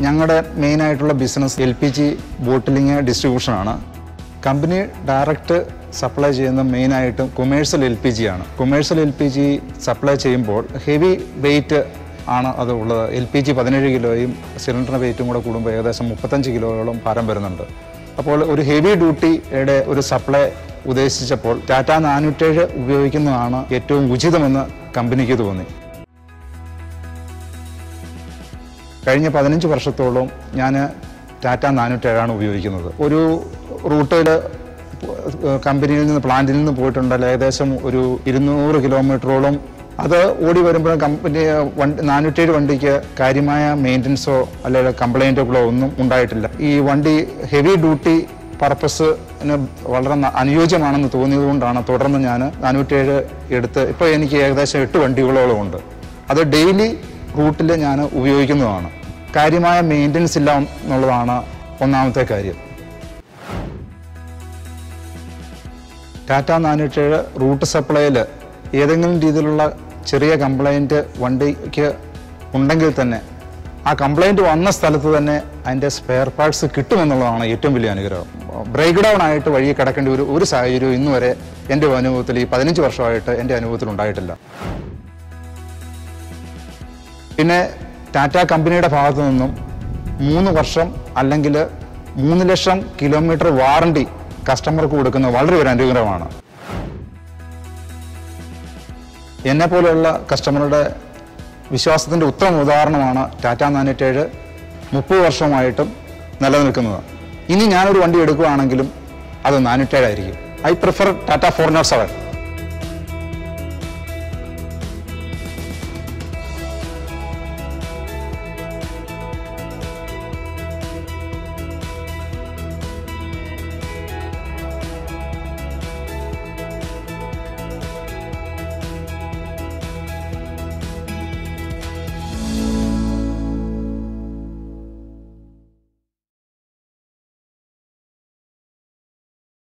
ഞങ്ങളുടെ മെയിനായിട്ടുള്ള business LPG bottling ഡിസ്ട്രിബ്യൂഷനാണ്. കമ്പനി ഡയറക്റ്റ് സപ്ലൈ ചെയ്യുന്ന മെയിനായിട്ടും കൊമേഴ്സ്യൽ LPG ആണ്. കൊമേഴ്സ്യൽ LPG സപ്ലൈ ചെയ്യുമ്പോൾ ഹെവി വെയിറ്റ് ആണ് അത് ഉള്ളത്. LPG 17 കിലോയും സിലിണ്ടർ വെയിറ്റും കൂടെ കൂടുമ്പോൾ ഏകദേശം 35 കിലോയോളം ഭാരം വരുന്നുണ്ട്. അപ്പോൾ ഒരു ഹെവി ഡ്യൂട്ടിയുടെ ഒരു സപ്ലൈ ഉദ്ദേശിച്ചപ്പോൾ ടാറ്റ 407 ഉപയോഗിക്കുന്നതാണ് ഏറ്റവും ഉചിതമെന്ന് കമ്പനിക്ക് തോന്നി. കഴിഞ്ഞ 15 വർഷത്തോളം ഞാൻ ടാറ്റ 407 ഉപയോഗിക്കുന്നത്. ഒരു റൂട്ടിൽ കമ്പനിയിൽ നിന്ന് പ്ലാന്റിൽ നിന്ന് പോയിട്ടുണ്ടല്ലോ ഏകദേശം ഒരു 200 കിലോമീറ്ററോളം. അത് ഓടി വരുമ്പോഴും കമ്പനി 407 വണ്ടിക്ക് കാര്യമായ മെയിൻ്റനൻസോ അല്ലെങ്കിൽ കംപ്ലൈൻറ്റുകളോ ഒന്നും ഉണ്ടായിട്ടില്ല. ഈ വണ്ടി ഹെവി ഡ്യൂട്ടി പർപ്പസിന് വളരെ അനുയോജ്യമാണെന്ന് തോന്നിയതുകൊണ്ടാണ് തുടർന്ന് ഞാൻ 407 എടുത്ത് ഇപ്പോൾ എനിക്ക് ഏകദേശം 8 വണ്ടികളോളം ഉണ്ട്. അത് ഡെയിലി റൂട്ടിൽ ഞാൻ ഉപയോഗിക്കുന്നതാണ്. കാര്യമായ മെയിൻ്റനൻസ് ഇല്ല എന്നുള്ളതാണ് ഒന്നാമത്തെ കാര്യം. ടാറ്റ 407 റൂട്ട് സപ്ലൈയിൽ ഏതെങ്കിലും രീതിയിലുള്ള ചെറിയ കംപ്ലൈൻറ്റ് വണ്ടിക്ക് ഉണ്ടെങ്കിൽ തന്നെ ആ കംപ്ലൈൻറ്റ് വന്ന സ്ഥലത്ത് തന്നെ അതിൻ്റെ സ്പെയർ പാർട്സ് കിട്ടുമെന്നുള്ളതാണ് ഏറ്റവും വലിയ അനുഗ്രഹം. ബ്രേക്ക് ഡൗൺ ആയിട്ട് വഴി കിടക്കേണ്ട ഒരു സാഹചര്യവും ഇന്ന് വരെ എൻ്റെ അനുഭവത്തിൽ ഈ 15 വർഷമായിട്ട് എൻ്റെ അനുഭവത്തിൽ ഉണ്ടായിട്ടില്ല. പിന്നെ ടാറ്റ കമ്പനിയുടെ ഭാഗത്തു നിന്നും 3 വർഷം അല്ലെങ്കിൽ 3 ലക്ഷം കിലോമീറ്റർ വാറണ്ടി കസ്റ്റമർക്ക് കൊടുക്കുന്നത് വളരെ ഒരു അനുഗ്രഹമാണ്. എന്നെപ്പോലെയുള്ള കസ്റ്റമറുടെ വിശ്വാസത്തിൻ്റെ ഉത്തമ ഉദാഹരണമാണ് ടാറ്റ 407 30 വർഷമായിട്ടും നിലനിൽക്കുന്നത്. ഇനി ഞാനൊരു വണ്ടി എടുക്കുകയാണെങ്കിലും അത് 407 ആയിരിക്കും. I prefer Tata 407.